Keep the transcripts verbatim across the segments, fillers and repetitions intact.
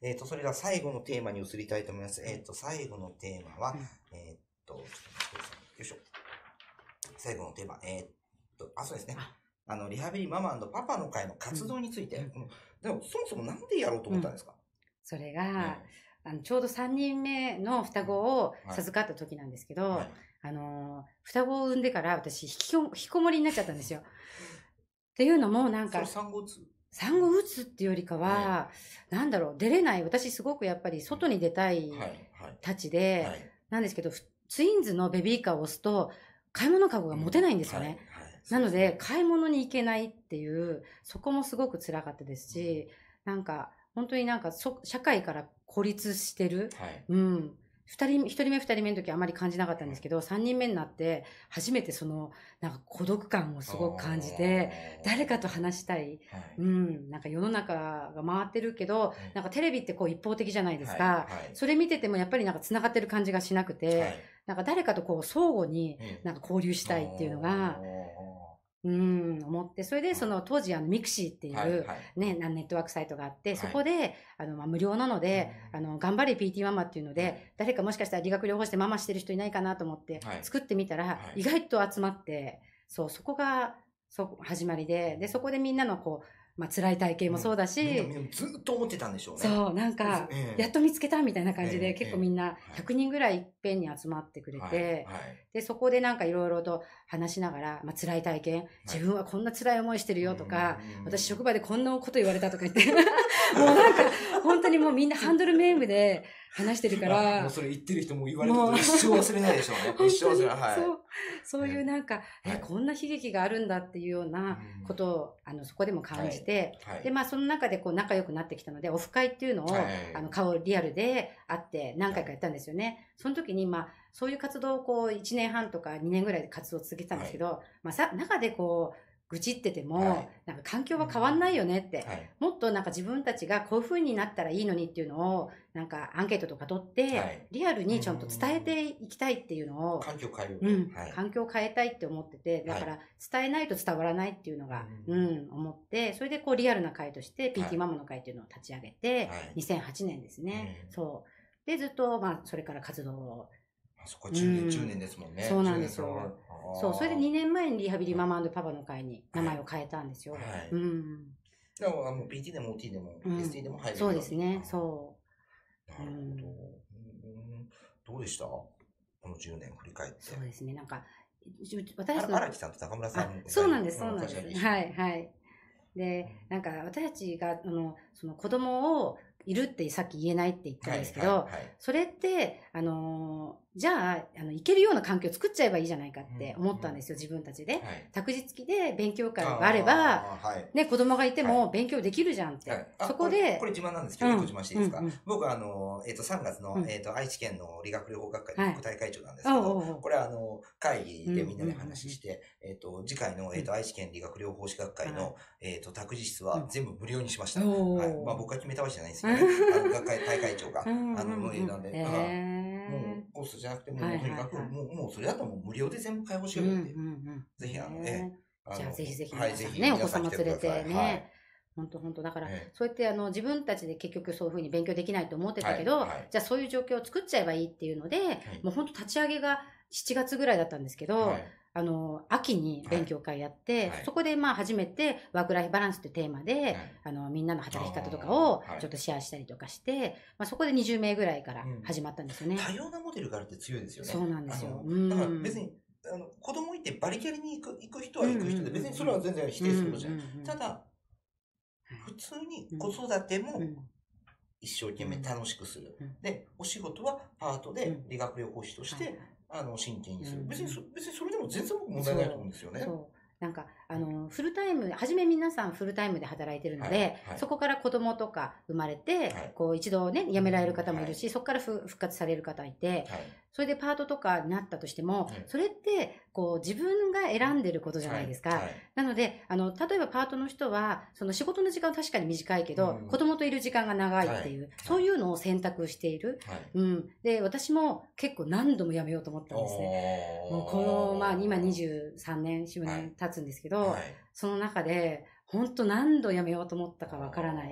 えっと、それでは最後のテーマに移りたいと思います。えっと、最後のテーマは、 うんえっと、ちょっと待ってください。よいしょ。最後のテーマ、えっと、あ、そうですね。あの、リハビリママ&パパの会の活動について、 うんうんでも、そもそもなんでやろうと思ったんですか？ それが、 ねあのちょうどさんにんめの双子を授かった時なんですけど、 はいあの双子を産んでから私引きこ引きこもりになっちゃったんですよ。っていうのもなんかそれ産後うつ産後うつっていうよりかは、なんだろう、出れない、私すごくやっぱり外に出たいはいはいたちで、 はいなんですけど、ふツインズのベビーカーを押すと買い物かごが持てないんですよね。 はいはいなので、買い物に行けないっていう、そこもすごく辛かったですし、なんか、本当になんかそ、社会から孤立してる。 はいうん。二人、一人目二人目の時はあまり感じなかったんですけど、三人目になって、初めてその、なんか孤独感をすごく感じて、誰かと話したい。 はいうん。なんか世の中が回ってるけど、 いなんかテレビってこう一方的じゃないですか。 はいはいそれ見ててもやっぱりなんか繋がってる感じがしなくて、 はいなんか誰かとこう相互にうんなんか交流したいっていうのが、うん、思って、それでその当時あのミクシーっていう、 はいはいね、なネットワークサイトがあって、 はいそこで、あの、まあ、無料なので、 うんあの、頑張れ ピーティー ママっていうので、 はい誰かもしかしたら理学療法士でママしてる人いないかなと思ってはい、 作ってみたら、 はい意外と集まって、そう、そこが、そう、始まりで、で、そこでみんなのこう、まあ、辛い体験もそうだし、 みんなみんなずっと思ってたんでしょうね。 そう、なんか、 ええやっと見つけたみたいな感じで、 ええ結構みんなひゃくにんぐらいいっぺんに集まってくれて、 はいはいで、そこでなんかいろいろと話しながら、まあ、辛い体験、自分はこんな辛い思いしてるよとか、 うん私職場でこんなこと言われたとか言って、もうなんか、本当にもうみんなハンドルネームで話してるかあらもう、それ言ってる人も言われたこと一生忘れないでしょうね。 本一生忘当にれない。はい。 そう、そういうなんか、 はいえ、こんな悲劇があるんだっていうようなことを、あの、そこでも感じて、 はいはいで、まあ、その中でこう仲良くなってきたので、オフ会っていうのを、 はいあの、顔リアルで会って何回かやったんですよね。その時に、まあ、そういう活動をこう、いちねんはんとかにねんぐらいで活動を続けてたんですけど、まあ、さ、中でこう、愚痴ってても、 はいなんか環境は変わんないよねって、 はいもっとなんか自分たちがこういう風になったらいいのにっていうのを、なんかアンケートとか取って、 はいリアルにちゃんと伝えていきたいっていうのを、 環境を変える。 うん、 はい。 環境を変えたいって思ってて、だから伝えないと伝わらないっていうのが、 ううんん、思って、それでこうリアルな会として ピーティーはいママの会っていうのを立ち上げて、 はいにせんはちねんですね。 うんそう。で、ずっと、まあ、それから活動を、 あそこじゅうねん、 うんじゅうねんですもんね。 そうなんですよじゅうねんかそう、それでにねねんまえにリハビリママパパの会に名前を変えたんですよ。 はいうん。 でも、あの、ピーティー でも オーティー でも、 うんエスティー でも入れるそうですね、 う。 そう。 なるほど。うんどうでしたこのじゅうねん振り返って。 そうですね、なんか、 あ私たちの、 荒木さんと高村さあん。 そうなんです、そうなんです。 い。 はい、はい。で、なんか私たちが、あの、その子供をいるってさっき言えないって言ったんですけど、 はいはいはいそれって、あのーじゃあ、あの、行けるような環境を作っちゃえばいいじゃないかって思ったんですよ、自分たちで。 はい託児付きで勉強会があれば、 あーはいね、子供がいても勉強できるじゃんって。 はいあそこでこれ、これ自慢なんですけど、 うん一個自慢していいですか、 うんうん僕はあの、えっ、と、さんがつの、 うんえっ、と、愛知県の理学療法学会はいの副大会長なんですけど、 おうおうおうこれはあの、会議でみんなで話して、えっ、と、次回の、えっ、と、愛知県理学療法士学会の、 はいえっ、と、託児室は全部無料にしました。 おーはい。まあ僕が決めたわけじゃないんですけどね。あの、学会大会長が、あうんうんうんの、無料なんで、だから、もへう、コースじゃなくて、もう、 はいとにかく、 はいはいもう、もう、それだともう無料で全部開放しーうんようよっていう。 うんうんぜひ、あの、 へーええあのじゃあぜひぜひはい、 皆さんね、 ぜひお子様連れてね。 皆さん来くださいはい本当本当だから、 ええそうやってあの自分たちで結局そういうふうに勉強できないと思ってたけど、 はいはいじゃあそういう状況を作っちゃえばいいっていうので、もう本当立ち上げがしちがつぐらいだったんですけど、 はいあの秋に勉強会やって、 はいそこでまあ初めてワークライフバランスっていうテーマで、 はいあのみんなの働き方とかをあーはいちょっとシェアしたりとかして、まあ、そこでにじゅうめいぐらいから始まったんですよね。 多様なモデルがあるって強いですよね。 そうなんですよあのうんだから別に、あの、子供いてバリキャリに行く、行く人は行く人で、 うんうんうん別にそれは全然否定することじゃない。 うんうんうんただ、普通に子育てもうん一生懸命楽しくする。 うんで、お仕事はパートで理学療法士として、 はいはいあの、真剣にする。 うん別にそ、別にそれでも全然僕問題ないと思うんですよね。 そうなんかあのフルタイム初め皆さんフルタイムで働いてるので、 はいはいそこから子供とか生まれて、 はいこう一度ね辞められる方もいるし、そこからふ復活される方いて、 はい。 それでパートとかになったとしても、 はいそれってこう自分が選んでることじゃないですか。 はいはいなのであの例えばパートの人はその仕事の時間は確かに短いけど、 うん子供といる時間が長いっていう、 はいそういうのを選択している。 はい。 うん、で私も結構何度も辞めようと思ったんですね。もうこの、まあ、今にじゅうさんねん、よんねん経つんですけど、 はいその中で、本当何度辞めようと思ったかわからない。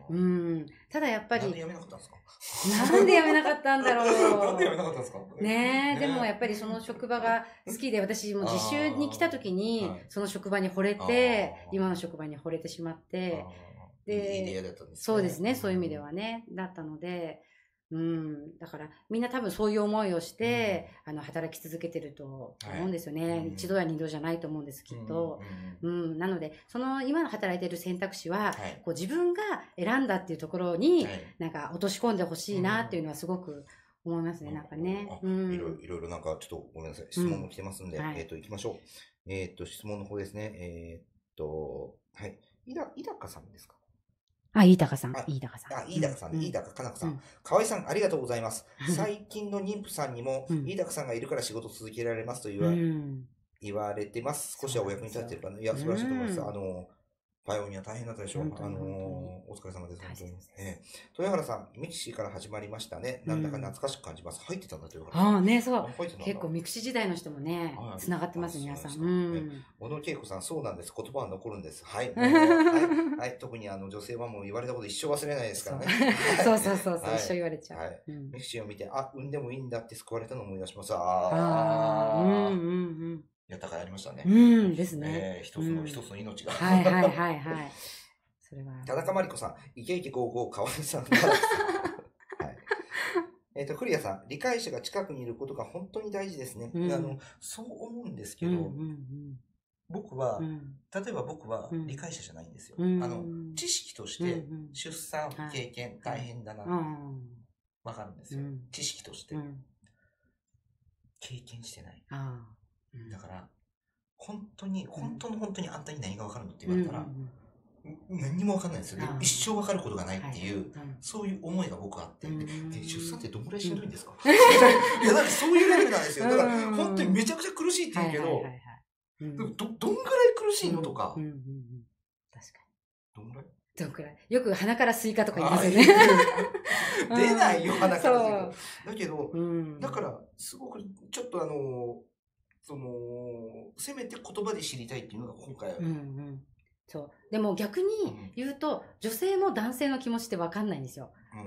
うん。ただやっぱり。 なんで辞めなかったんですか？ なんで辞めなかったんだろう。 なんで辞めなかったんですか？ ねえ、でもやっぱりその職場が好きで、私も実習に来た時に、その職場に惚れて、今の職場に惚れてしまって、 で、いい出会いだったんですね。 そうですね、そういう意味ではね、だったので、うん、だからみんな多分そういう思いをして、うん、あの働き続けてると思うんですよね、はい、一度や二度じゃないと思うんですきっと、うん、うんうん、なのでその今の働いている選択肢は、はい、こう自分が選んだっていうところに、はい、なんか落とし込んでほしいなっていうのはすごく思いますね、うん、なんかね、 うん、いろいろいろなんかちょっとごめんなさい、質問も来てますんで、うん、はい、えっと行きましょう。えっと質問の方ですね、えー、っとはい井田井高さんですか？ あ、飯高さん。飯高さん。 あ、飯高さん、飯高かな子さん。河合さん、ありがとうございます。最近の妊婦さんにも、飯高さんがいるから仕事続けられますと言わ、言われてます。少しはお役に立ってるかな。いや、素晴らしいと思います。あの、パイオニア大変だったでしょう。あのー、お疲れ様です。本当に。えー、豊原さん、ミクシーから始まりましたね。なんだか懐かしく感じます。入ってたんだ、豊原さん。 ああ、ね、そう。結構ミクシー時代の人もね、つながってます、皆さん。うん。 小野恵子さん、そうなんです。言葉は残るんです。はい。はい。はい。特にあの女性はもう言われたこと一生忘れないですからね。 そうそうそうそう、一生言われちゃう。はい。 ミクシーを見て、あ、産んでもいいんだって救われたのを思い出します。ああ。うんうんうん。 やったかいありましたね。 うんですね。 一つの、一つの命が。 はいはいはいはい。それは。 田中真理子さん、イケイケゴーゴー、河合さん。はい。えっと、古谷さん、理解者が近くにいることが本当に大事ですね。うん、あのそう思うんですけど、うんうんうん、僕は、うん、例えば僕は理解者じゃないんですよ。うん、あの知識として出産経験、うん、大変だな、わかるんですよ。うん、知識として、うん、経験してない。あ、うん、だから本当に本当の本当にあんたに何がわかるのって言われたら、うんうんうん何にも分かんないですよ。一生分かることがないっていう、はい、そういう思いが僕はあって、で出産ってどんぐらいしんどいんですか？いや、だからそういうレベルなんですよ。だから本当にめちゃくちゃ苦しいって言うけど、ど、どんぐらい苦しいのとか。 うんうんうん、確かに。どんぐらいどんぐらいよく鼻からスイカとか言いますよね。 出ないよ、鼻からスイカ。だけど、うん、だから、すごく、ちょっとあの、その、せめて言葉で知りたいっていうのが今回は。うんうんそう。でも逆に言うと、うん、女性も男性の気持ちって分かんないんですよ。 うん、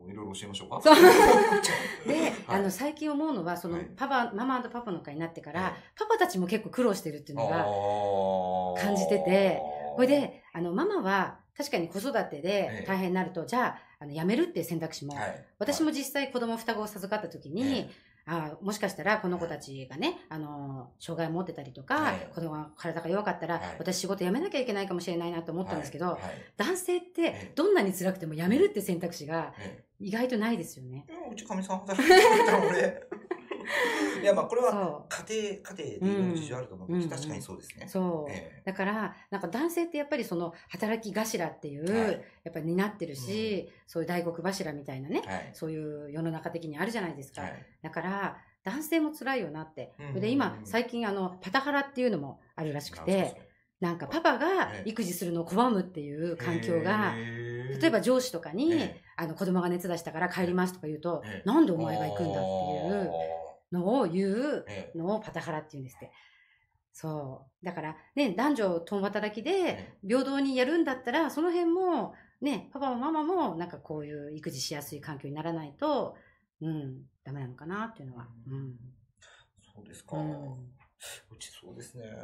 いろいろ教えましょうか。 そう。で、はい、あの、最近思うのは、その、パパ、はい、ママ&パパの会になってから、はい、パパたちも結構苦労してるっていうのが感じてて、これで、あの、ママは確かに子育てで大変になると、じゃあ、あの、辞めるっていう選択肢も、はい、私も実際子供双子を授かった時に、はいあもしかしたらこの子たちがね、あの、障害を持ってたりとか、はい、子供が体が弱かったら、はい、私仕事辞めなきゃいけないかもしれないなと思ったんですけど、はいはい、男性ってどんなに辛くても辞めるって選択肢が意外とないですよね。 いや、うちかみさん働いてた俺。いや、まあこれは家庭、家庭でいろいろ事情あると思うけど、うん、確かにそうですね。 そう。えー、だから、なんか男性ってやっぱりその働き頭っていう、はい、やっぱり担ってるし、うん、そういう大黒柱みたいなね、はい、そういう世の中的にあるじゃないですか。はい、だから、男性も辛いよなって。うん、で、今、最近あの、パタハラっていうのもあるらしくて、なんかパパが育児するのを拒むっていう環境が、例えば上司とかに、あの子供が熱出したから帰りますとか言うと、なんでお前が行くんだっていうのを言うのをパタハラって言うんですって。そう。だからね、男女共働きで平等にやるんだったら、その辺もね、パパもママもなんかこういう育児しやすい環境にならないと、うん、ダメなのかなっていうのは。うん、 そうですか。うん、うちそうですね。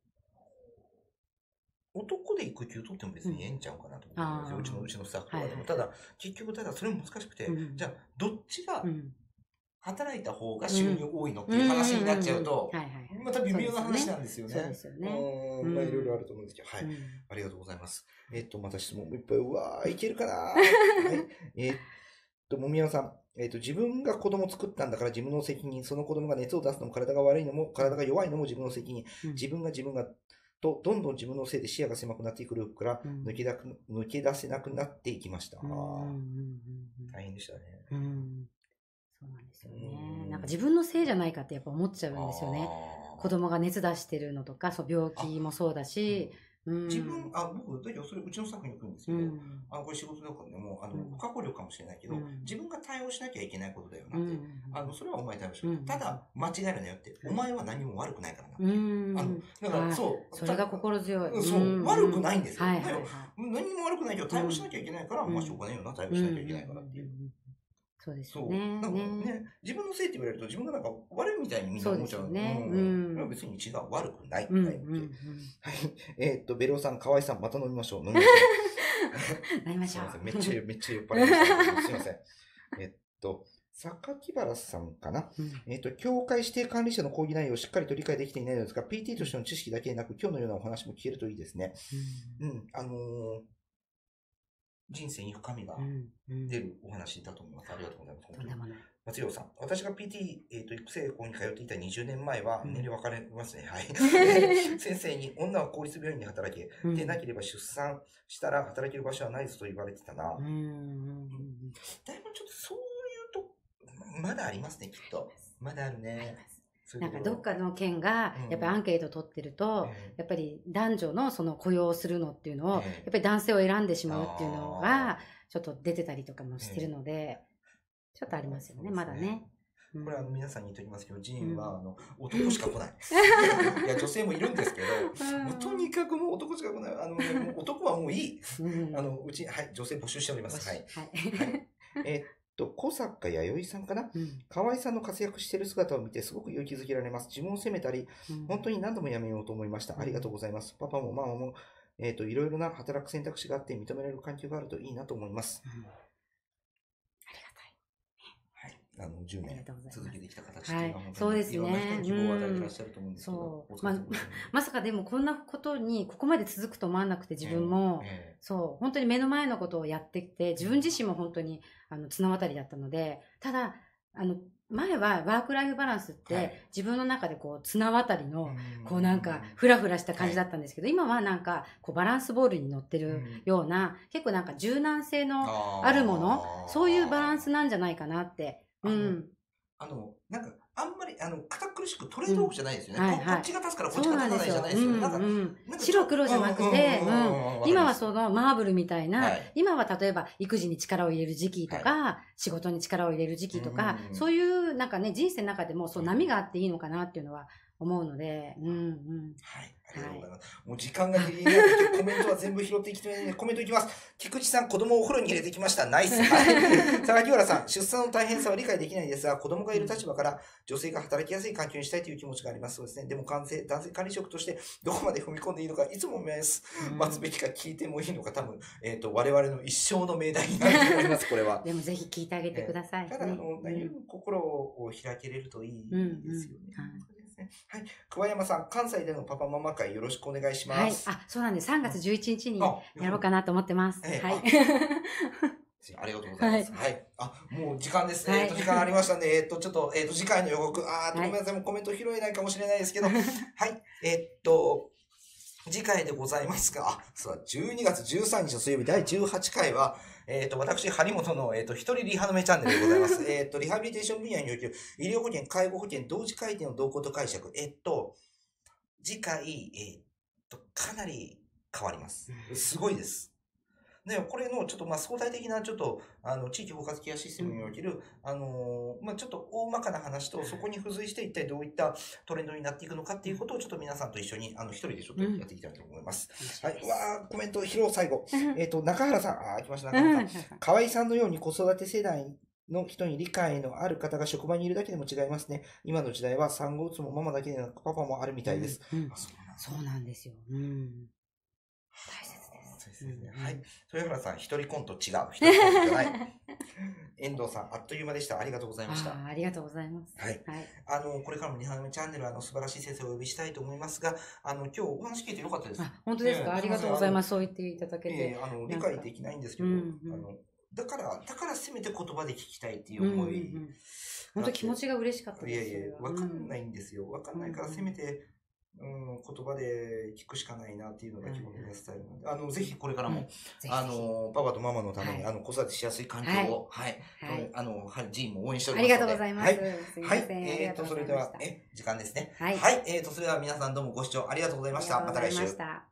男で育休取っても別にええんちゃうかなと思ってるんですよ。うちの、うちのスタッフとかでも。はいはい、ただ、結局、ただそれも難しくて、うん、じゃあ、どっちが、働いた方が収入多いのっていう話になっちゃうと、また微妙な話なんですよね。そうですよね。うん、まあいろいろあると思うんですけど、はい。ありがとうございます。えっと、また質問もいっぱい、うわー、いけるかなはい。えっと、もみやさん。えっと、自分が子供作ったんだから自分の責任、その子供が熱を出すのも体が悪いのも、体が弱いのも自分の責任、うん、自分が自分が、と、どんどん自分のせいで視野が狭くなっていくループから抜けだく、うん、抜け出せなくなっていきました。うん、大変でしたね。うん、 そうなんですよね。なんか自分のせいじゃないかってやっぱ思っちゃうんですよね。子供が熱出してるのとか、そう病気もそうだし、 自分、あ、僕、だけどそれうちのスタッフに行くんですけど、あの、これ仕事とかでも、あの、不可抗力かもしれないけど、自分が対応しなきゃいけないことだよなって、あの、それはお前対応しろ。ただ、間違えるなよって、お前は何も悪くないからなっていう。あの、だからそう。 それが心強い。 そう、悪くないんですよ。何も悪くないけど、対応しなきゃいけないから、まあ、しょうがないよな、対応しなきゃいけないからっていう。 そうですよね。 なんかね、自分のせいって言われると自分がなんか悪いみたいにみんな思っちゃう。ね。うん。別に違う、悪くない。はい。えっと、ベロさん、河合さん、また飲みましょう。飲みましょう。飲みましょう。 めっちゃ、めっちゃ酔っ払いました。すいません。えっと、榊原さんかな、うん、えっと、協会指定管理者の講義内容をしっかりと理解できていないのですが、ピーティー としての知識だけでなく、今日のようなお話も聞けるといいですね。うん。うん、あのー、人生に深みが出るお話だと思います。うんうん、ありがとうございます。本当に。松陽さん。私が ピーティー、えー、と育成校に通っていたにじゅうねんまえは、年齢分かれますね。はい。先生に、女は公立病院で働け、うん、でなければ出産したら働ける場所はないぞと言われてたな。うん。だいぶちょっとそういうと、まだありますね、きっと。まだあるね。 なんかどっかの県がやっぱりアンケート取ってると、やっぱり男女のその雇用するのっていうのを、やっぱり男性を選んでしまうっていうのがちょっと出てたりとかもしてるので、ちょっとありますよね、まだね。 これは皆さんに言っておきますけど、ジーンはあの男しか来ない。いや、女性もいるんですけど、もうとにかくもう男しか来ない。あの、ね、もう男はもういい。あの、うち、はい、女性募集しております。はい。はい。えと、小坂弥生さんかな、うん、河合さんの活躍している姿を見てすごく勇気づけられます。自分を責めたり、うん、本当に何度もやめようと思いました。ありがとうございます。パパもママも、えっと、いろいろな働く選択肢があって認められる環境があるといいなと思います。うん、ありがたい。はい。あの、じゅうねん続けてきた形っていうのは、 そうですね。いろんな人に希望を与えていらっしゃると思うんですけど。 そう。ま、まさかでもこんなことにここまで続くと思わなくて自分も、えーえー、そう、本当に目の前のことをやってきて、自分自身も本当にあの綱渡りだったので、ただ、あの、前はワークライフバランスって自分の中でこう綱渡りのこうなんかフラフラした感じだったんですけど、今はなんかこうバランスボールに乗ってるような結構なんか柔軟性のあるもの、そういうバランスなんじゃないかなって。うん。 あの、なんかあんまりあの堅苦しくトレードオフじゃないですよね。はいはい、こっちが立つからこっちが立たないじゃないですよね。なんか白黒じゃなくて、今はそのマーブルみたいな、はい、今は例えば育児に力を入れる時期とか、はい、仕事に力を入れる時期とか、うんうん、そういうなんかね、人生の中でもそう波があっていいのかなっていうのは思うので、うんうん。 はい。ありがとうございます。はい、もう時間がギリギリになって、コメントは全部拾っていきたいので、コメントいきます。菊池さん、子供をお風呂に入れてきました。ナイス。はい。榊原さん、出産の大変さは理解できないですが、子供がいる立場から女性が働きやすい環境にしたいという気持ちがあります。そうですね。でも男性、男性管理職としてどこまで踏み込んでいいのか、いつも思います。待つべきか聞いてもいいのか、多分、えっと、我々の一生の命題になると思います、これは。 でもぜひ聞いてあげてください。 えー、ただ、あの、何よりも心を開けれるといいですよね。うんうん、はい。桑山さん、関西でのパパママ会よろしくお願いします。 はい。あ、そうなんです。さんがつじゅういちにちにやろうかなと思ってます。えー、はい。 ありがとうございます。はい。はい、あ、もう時間ですね。はい、えっと、時間ありましたんで、えっと、ちょっと、えっと、次回の予告、あー、ごめんなさい、もうコメント拾えないかもしれないですけど、はい。えっと、次回でございますが、あ、そうだ、じゅうにがつじゅうさんにちの水曜日だいじゅうはちかいは、えっ、ー、と、私、張本の、えっ、ー、と、一人リハのめチャンネルでございます。えっと、リハビリテーション分野における医療保険、介護保険、同時改定の動向と解釈。えっと、次回、えっと、かなり変わります。すごいです。で、これのちょっとまあ相対的なちょっとあの地域包括ケアシステムにおける、あのー、まあちょっと大まかな話とそこに付随して一体どういったトレンドになっていくのかっていうことをちょっと皆さんと一緒にあの一人でちょっとやっていきたいと思います。うん、はい。うわー、コメント拾う最後。えっと、中原さん、あー、来ました、中原さん。河合さんのように子育て世代の人に理解のある方が職場にいるだけでも違いますね。今の時代は産後うつもママだけでなくパパもあるみたいです。 うんうん、そうなんですよ。うん、大切。 ですね。はい。豊原さん、一人コント違う。一人コントじゃない。遠藤さん、あっという間でした。ありがとうございました。 あ, ありがとうございます。 はい。はい、あの、これからもにはなめチャンネル、あの、素晴らしい先生をお呼びしたいと思いますが、あの、今日お話聞いてよかったです。 あ、本当ですか、えー、ありがとうございます。そう言っていただけて。 えー、あの、理解できないんですけど、うんうん、あの、だから、だからせめて言葉で聞きたいっていう思い。うんうんうん、 本当気持ちが嬉しかったです。 いやいや、わかんないんですよ。わかんないからせめて、うん、言葉で聞くしかないなっていうのが基本的なスタイルなので、あの、ぜひこれからも、うん、あの、パパとママのために、はい、あの、子育てしやすい環境を、はい、はい、あの、はい、ジーンも応援しておりますので。 ありがとうございます。 はい。 すみません。 はい、えっと、それでは、え、時間ですね。 はい。 はい、えっと、それでは皆さんどうもご視聴ありがとうございました。また来週。